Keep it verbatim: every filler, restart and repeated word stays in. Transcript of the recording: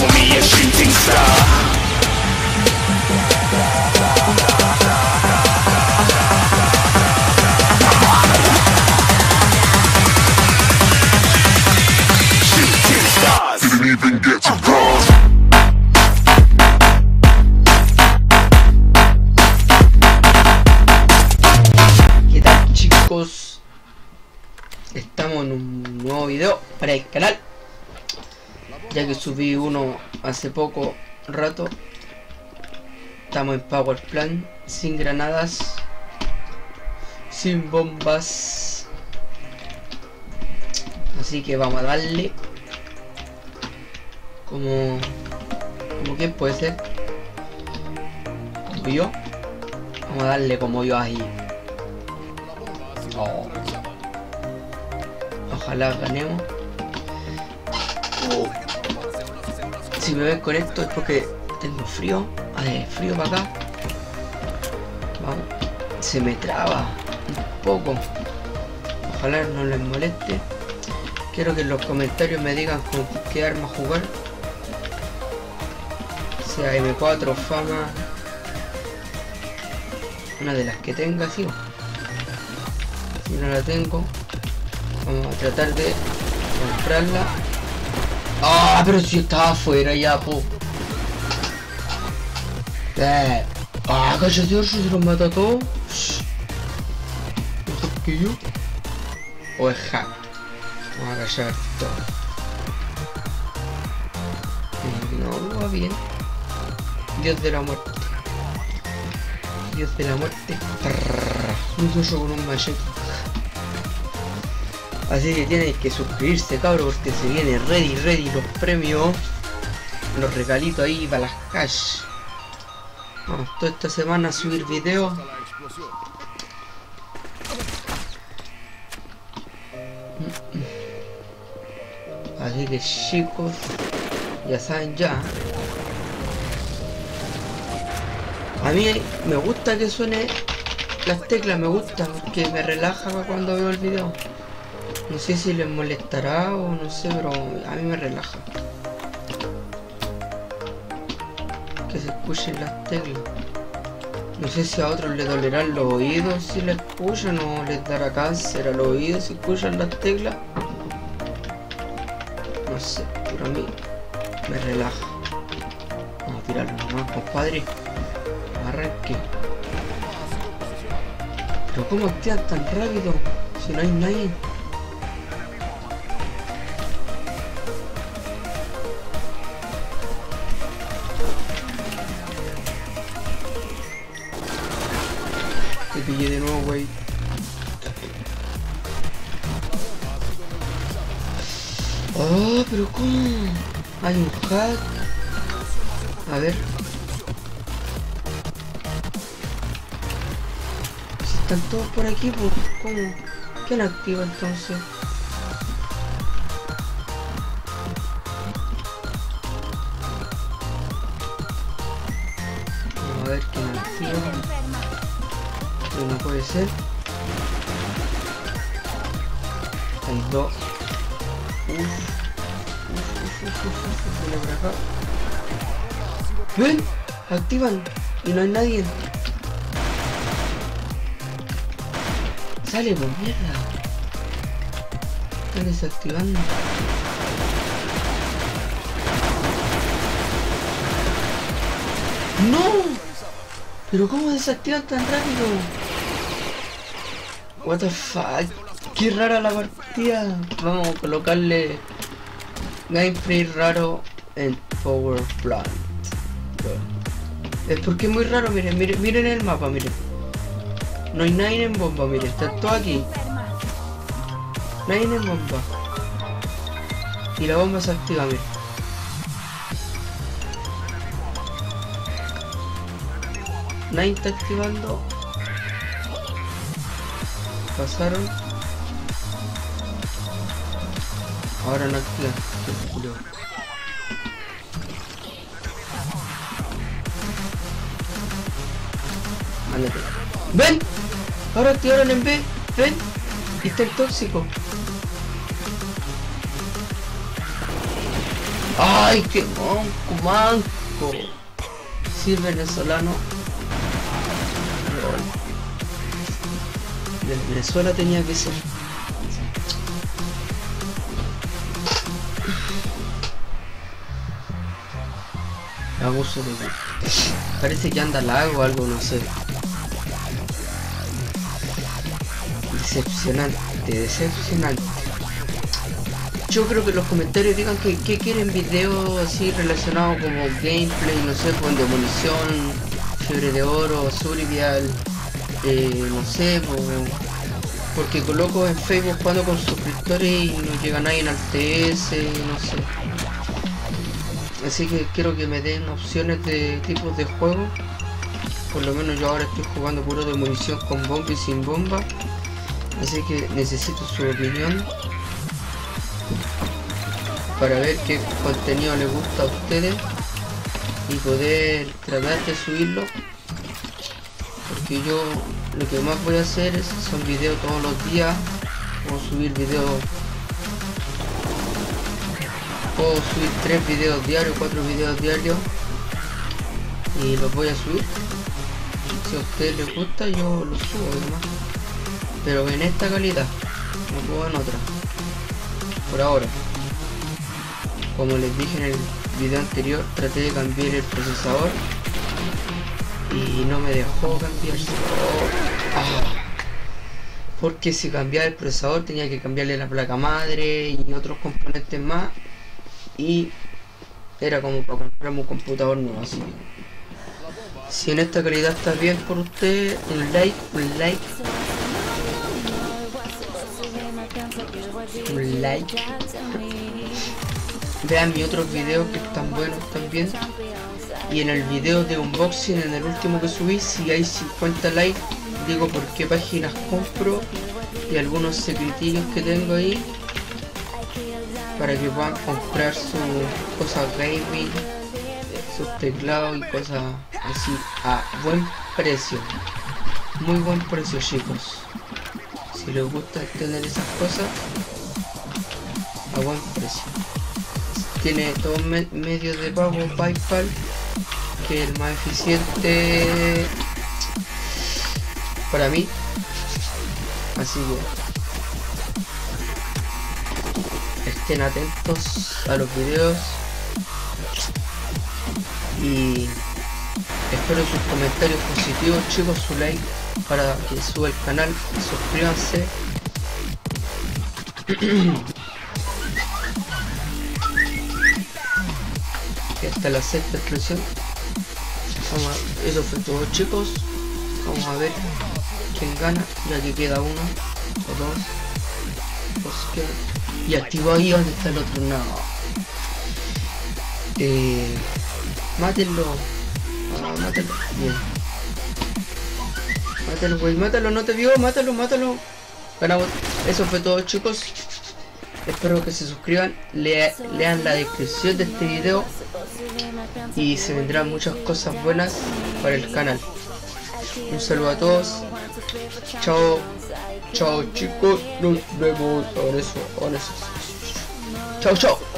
call me a shooting star. Shooting stars. Didn't even get to cross. ¿Qué tal, chicos? Estamos en un nuevo video para el canal, ya que subí uno hace poco rato. Estamos en Power Plant, sin granadas, sin bombas, así que vamos a darle. Como como que puede ser como yo. Vamos a darle como yo ahí. Oh. Ojalá ganemos. Uh. Si me ven con esto es porque tengo frío. A ver, frío para acá. Vamos. Se me traba un poco. Ojalá no les moleste. Quiero que en los comentarios me digan con qué arma jugar. Sea eme cuatro, Fama. Una de las que tenga, sí. Si no la tengo, vamos a tratar de comprarla. Ah, pero si estaba afuera ya, po. Eh. Ah, cállate, Orso, se los mata a todos. Mejor que yo. O es hack. Vamos a callar todo. No, va bien. Dios de la muerte. Dios de la muerte. Un oso con un machete. Así que tienen que suscribirse, cabros, porque se viene ready, ready los premios. Los regalitos ahí para las cash. Vamos toda esta semana a subir videos. Así que, chicos, ya saben ya. A mí me gusta que suene las teclas, me gusta, porque me relaja cuando veo el video. No sé si les molestará o no sé, pero a mí me relaja que se escuchen las teclas. No sé si a otros les dolerán los oídos si les escuchan, o les dará cáncer a los oídos si escuchan las teclas. No sé, pero a mí me relaja. Vamos a tirarlo nomás, compadre. Arranque. Pero ¿cómo activan tan rápido si no hay nadie? Te pillé de nuevo, güey. Oh, pero ¿cómo? Hay un hack. A ver. Si están todos por aquí, pues ¿cómo? ¿Quién activa entonces? Vamos a ver quién activa. No puede ser. Hay dos. Uf. Uf, uf, uf, uf, uf. Viene por acá. ¡Ven! Activan y no hay nadie. Sale por mierda. Están desactivando. ¡No! ¿Pero cómo desactivan tan rápido? What the fuck. Qué rara la partida. Vamos a colocarle gameplay raro en Power Plant. Es porque es muy raro, miren, miren, miren el mapa, miren. No hay nadie en bomba, miren, está todo aquí. Nadie en bomba. Y la bomba se activa, miren. Nadie está activando. Pasaron. Ahora no activan. Ándate. ¡Ven! Ahora activaron en B. ¡Ven! Y está el tóxico. ¡Ay, qué manco, manco! Sí, venezolano. De Venezuela tenía que ser. Abuso de... Parece que anda lago o algo, no sé. Decepcionante, decepcionante. Yo creo que los comentarios digan que, que quieren videos así relacionados como gameplay, no sé, con demolición, fiebre de oro, Survival, eh, no sé, po, porque coloco en Facebook jugando con suscriptores y no llega nadie en al T S, no sé. Así que quiero que me den opciones de tipos de juego. Por lo menos yo ahora estoy jugando puro demolición con bomba y sin bomba. Así que necesito su opinión para ver qué contenido les gusta a ustedes y poder tratar de subirlo, porque yo lo que más voy a hacer es, son videos todos los días. Puedo subir videos, puedo subir tres videos diarios, cuatro videos diarios y los voy a subir. Si a ustedes les gusta yo los subo además, pero en esta calidad, no puedo en otra por ahora. Como les dije en el video anterior, traté de cambiar el procesador y no me dejó cambiar. Oh, ah. Porque si cambiaba el procesador tenía que cambiarle la placa madre y otros componentes más, y era como para comprarme un computador nuevo. Así que si en esta calidad está bien por usted, un like, un like, un like. Vean mis otros videos que están buenos también. Y en el video de unboxing, en el último que subí, si hay cincuenta likes, digo por qué páginas compro y algunos secretillos que tengo ahí para que puedan comprar sus cosas gaming, sus teclados y cosas así a buen precio. Muy buen precio, chicos. Si les gusta tener esas cosas a buen precio. Tiene todos me medios de pago, PayPal, que es el más eficiente para mí. Así que estén atentos a los videos y espero sus comentarios positivos, chicos, su like para que suba el canal, suscríbanse. Esta es la sexta expresión. Vamos a, eso fue todo, chicos. Vamos a ver quién gana, ya que queda uno o dos, dos queda. Y activo ahí donde está el otro. No, eh, mátenlo. Ah, mátalo, bien. Mátalo, güey, mátalo, no te vio, mátalo, mátalo. Ganamos. Eso fue todo, chicos. Espero que se suscriban, lea, lean la descripción de este video y se vendrán muchas cosas buenas para el canal. Un saludo a todos. Chao. Chao, chicos. Nos vemos. Ahora eso, ahora eso. Chao, chao.